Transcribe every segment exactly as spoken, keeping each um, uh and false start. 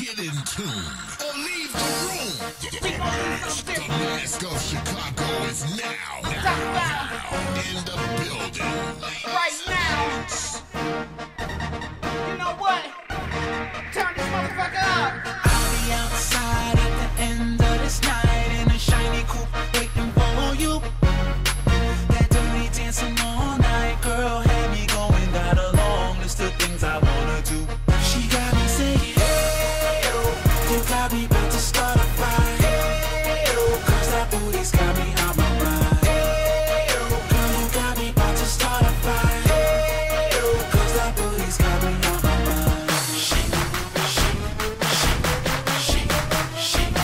Get in tune or leave the room. The mask, the mask of Chicago is now, now in the building. Right now. You know what? Turn this motherfucker up. I'll be outside at the end of this night in a shiny coupe waiting for you. That dirty dancing all night, girl, had me going. Got a long list of things I wanna do. She got me saying, hey, oh, you got me about to start a fight. Hey, oh, cause that booty's got me out my mind. Hey, oh, girl, you got me about to start a fight. Hey, oh, cause that booty's got me out my mind. Shake, shake, shake, shake,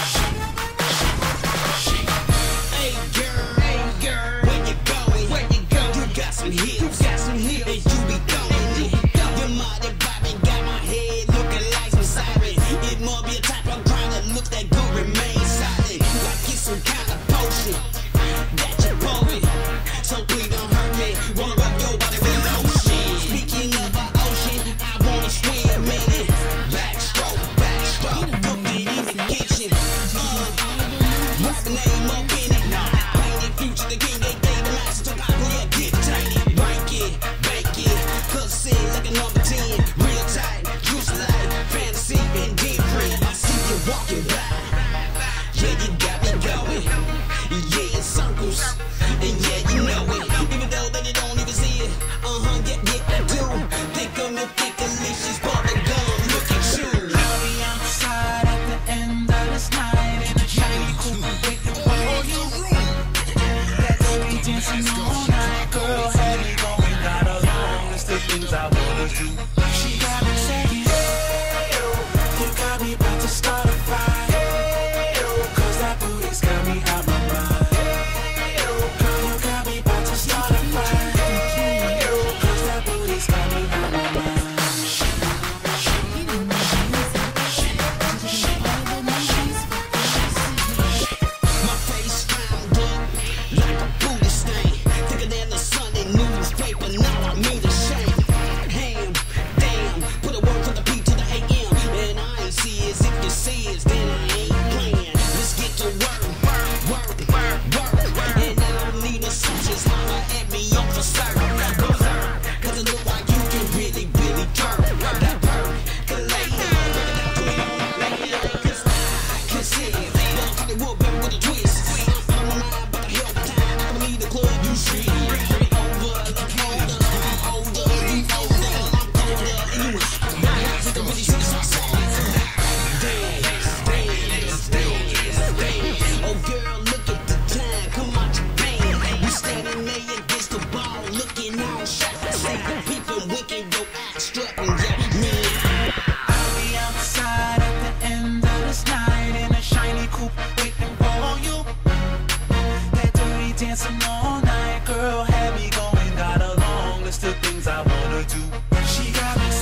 shake, shake. Hey girl, hey girl, where you going? Where you going? You got some hips, you got some hips, and you be throwing it. Your body bobbing, got my head looking like some siren. It must be a type of grind that looks that good, remain silent. Like it's some kind of potion that you pouring. So please don't hurt me. Wanna rub your body with lotion. Speaking of an ocean, I wanna swim in it. Backstroke, backstroke, cooking in the kitchen. Uh, what's the name up in it? Painted future, the king, they gave the master to pop, yeah, get tainted. Break it, bake it, cause sin like a number ten. Real tight, juice light, fantasy and different. I see you walking by. Yeah, you got me going. Yeah, in circles. And yeah, you know it. Even though that they don't even see it. Uh-huh, yeah, yeah, I do. Think of me, think delicious bubble gum. Look at you. I'll be outside at the end of this night in a shiny coupe waiting for you. That dirty dancing all night, girl, had me going. Got a long list of things I wanna do. She got me saying, hey, oh, you got me about to start a fight. Hey, oh, cause that booty's got me out my mind. Hey, oh, girl, you got me about to start a fight. Hey, oh, cause that booty's got me out my mind. My face found up like a booty stain. Thicker than the Sunday newspaper. Now I mean the shame. Ham, damn. Put a word from the P to the A M. And I ain't see as if you see it, then I ain't playing. Let's get to work, work, work, work, work. And I don't need no switches. Holler at me on for certain. Cause it look like you can really, really turn. That percolator. Lay it on, cause I can see it. Young Hollywood, baby, with a twist. I'm on my mind, but the hell of time. I don't need the club, you see. Over, like older, I'm older, you older, I'm colder, and you I can really see the sunset. Dance, dance, dance, dance. Oh girl, look at the time, come on, Japan. We standing there against the wall, looking all shy. See the people winking, your eyes strutting, yeah, me. I'll be outside at the end of this night in a shiny coupe waiting for you. That dirty dancing all night, girl, had me going. Got a long list of things I wanna do. She got me